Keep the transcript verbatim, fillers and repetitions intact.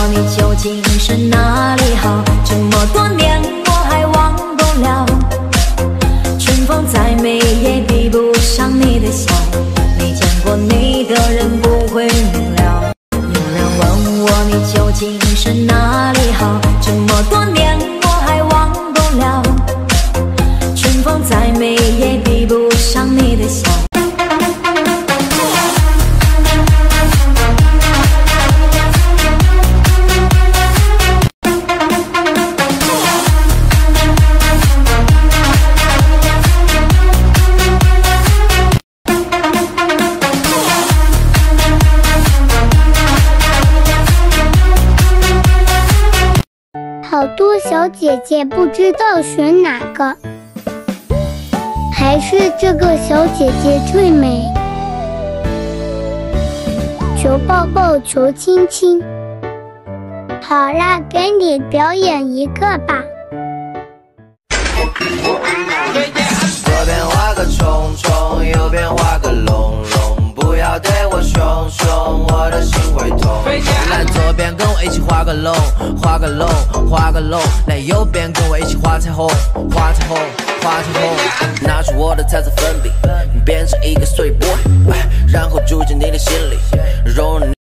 我你究竟是哪里好？这么多年我还忘不了，春风再美也比不上你的笑。没见过你的人不会明了。有人问我你究竟是哪里好？这么多年我还忘不了，春风再美也比不上你的笑。 好多小姐姐不知道选哪个，还是这个小姐姐最美。求抱抱，求亲亲。好啦，给你表演一个吧。 左边画个虫虫，右边画个龙龙，不要对我凶凶，我的心会痛。来左边跟我一起画个龙，画个龙，画个龙。来右边跟我一起画彩虹，画彩虹，画彩虹。拿出我的彩色粉笔，变成一个碎波，然后住进你的心里，融入你。